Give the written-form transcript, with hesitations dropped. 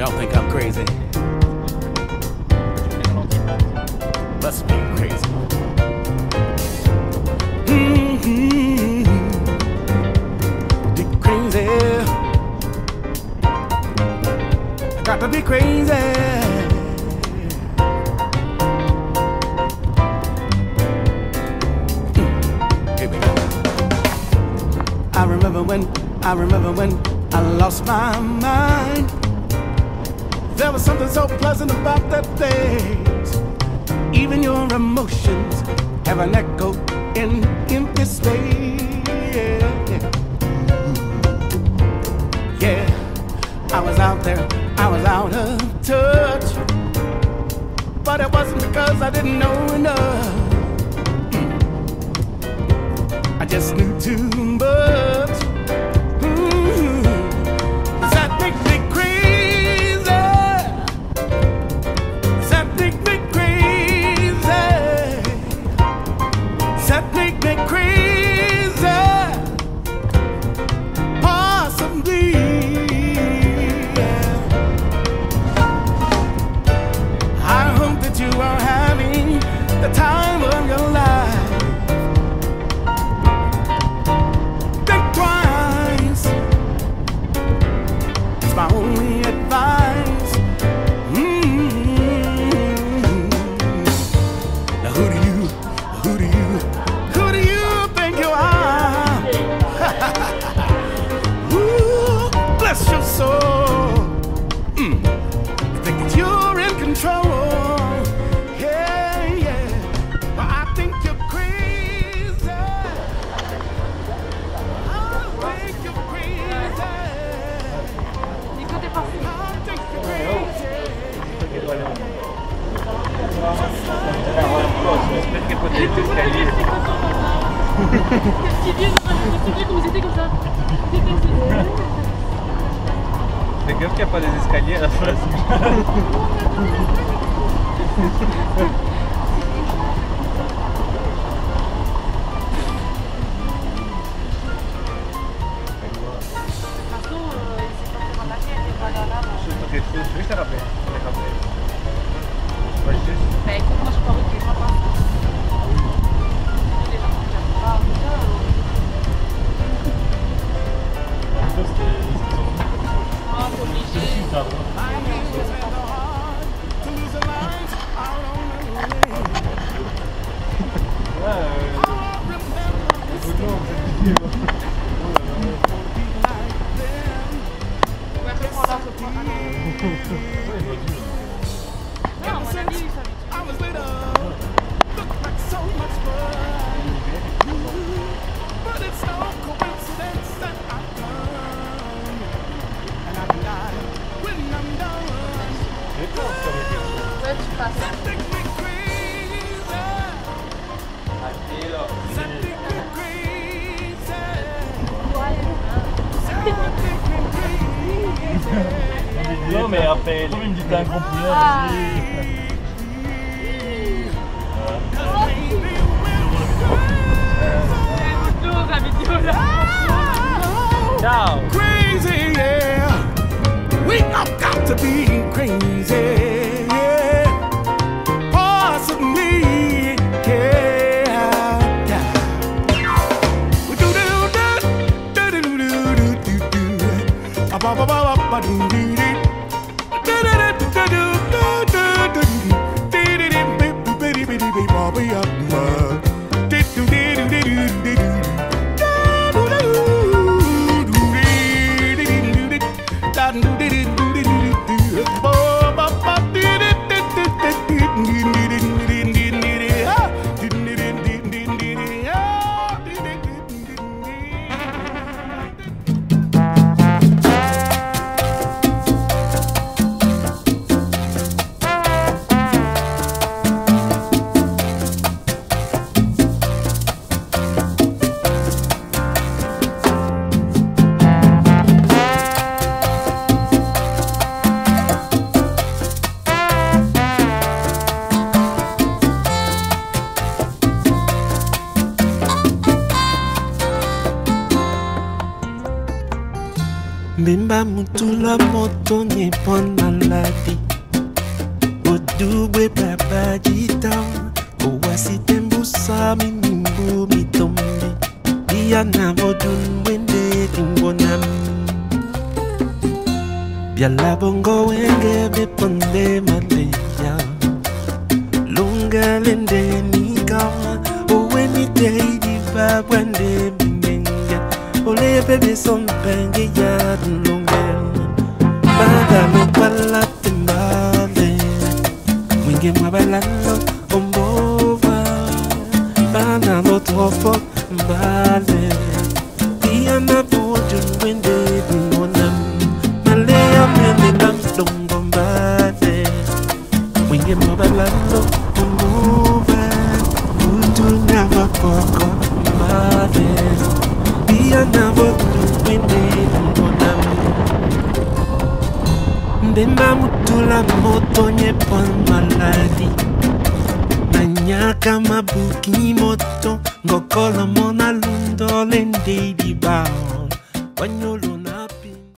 Y'all think I'm crazy? Must be crazy. Be crazy. I got to be crazy. Here we go. I remember when I lost my mind. There was something so pleasant about that place. Even your emotions have an echo in empty space. Yeah, I was out there, I was out of touch, but it wasn't because I didn't know enough. I just knew too much. Does that make me crazy? Does that make me crazy? Does that make me crazy? Possibly. I hope that you are having the time of your life. My only advice. Now who do you think you are? Ooh, bless your soul. You think that you're in control? Yeah, yeah. Well, I think you're crazy. I think you're crazy. J'espère qu'elle peut être escaliers. C'est bien, c'est bien comme ils étaient comme ça. Fais gaffe qu'il n'y a pas des escaliers à la place. Bah écoute, moi je crois que je pas. Ah, c'est obligé. Ouais, tu passes. Non mais après, il me dit t'as un gros poulet Ciao. Crazy, yeah. We have got to be crazy, yeah. Possibly, yeah, yeah. We do do do do do do do do do. Ba ba ba ba ba do do do. Do do do do do do do do. Do do do baby baby baby baby up. Do do do do do do do. mutula moto nye pon maladi Odugwe baba jita Owasi tembu sami nimbu mitombi Iya na vodun wende timbonam Biala bongo wenge beponde maleya Lunga lende nika Owe ni day di babwande bimenga Ole bebe son penge ya lunga Bada lo pala timbale Winge mabalalo ombova Bada lo tofo mbale Iya na bojun wende bimonam Malea mele lam dongo mbale Winge mabalalo ombova Utu na wapoko mbale Iya na bojun wende bimonam Ndemba mutula moto nye pon maladi Nanyaka mabuki moto Ngokolo mona lundo lende di bao Wanyolo